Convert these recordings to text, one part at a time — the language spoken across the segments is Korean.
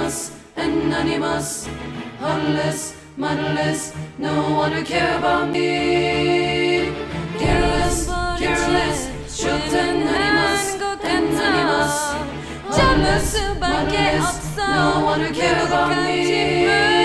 anonymous, anonymous, heartless, motherless, no one will care about me. Careless, careless, short anonymous, anonymous, heartless, motherless, no one will care about me.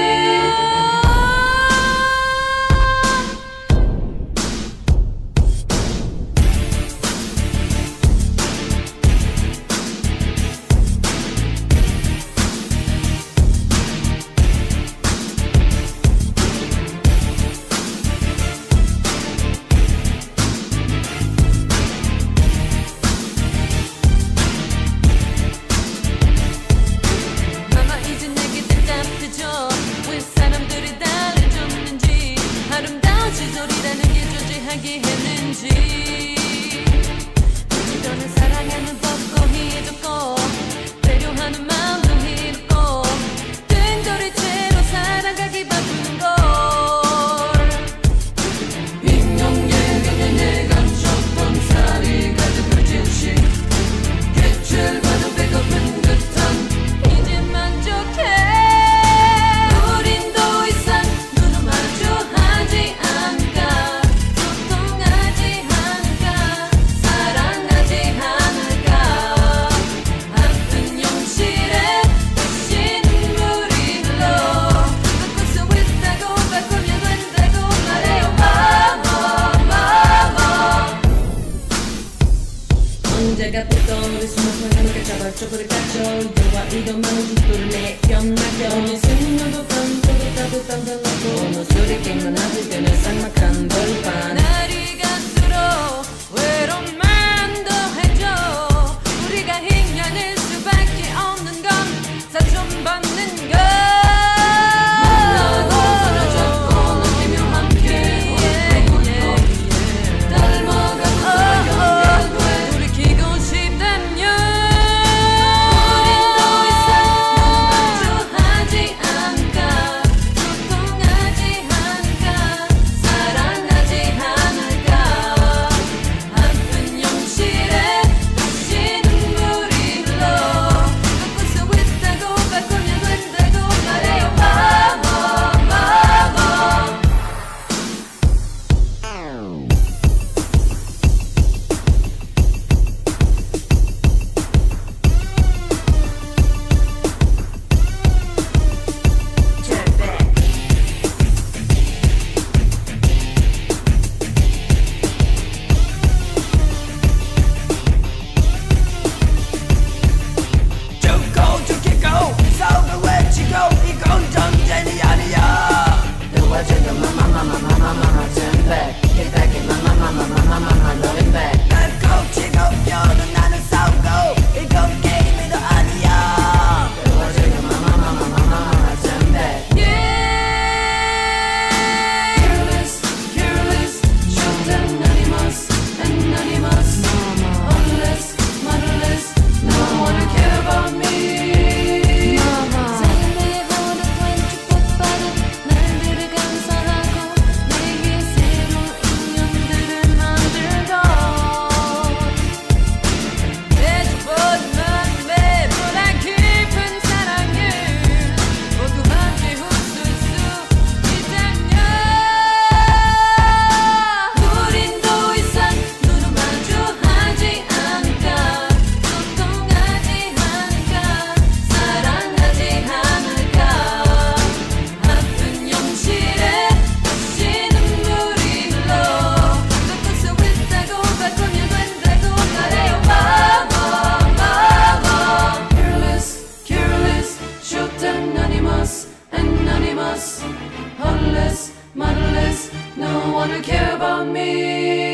왜 사람들이 달래줬는지 아름다운 시절이라는 게 존재하게 했는지 너는 사랑하는 법도 해줬고 배려하는 마음도 해놓고 뜬돌이채로 살아가기 바쁜걸 인형예경에 내가 줬던 살이 가득 펼친 시 개철과도 배고픈 듯한 이제 만족해 언제가 됐던 우리 숨을 편하게 자발적으로 gas죠 이도와 이도 많은 죽도를 내껴나겨 오늘 생명도 감도도 따뜻한 달라고 어느 소리 깽만 하실 때는 쌍막한 벌판 날이 갈수록 외로움만 더해져 우리가 행여낼 수밖에 없는 건 사촌받는 것 Anonymous, heartless, motherless, no one will care about me.